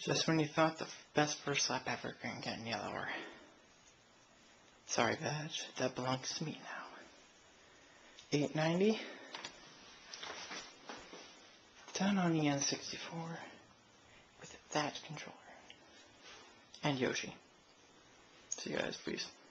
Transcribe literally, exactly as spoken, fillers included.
Just when you thought the best first lap ever couldn't get any lower. Sorry, badge. That belongs to me now. eight ninety. Done on the N sixty-four with that controller. And Yoshi. See you guys, please.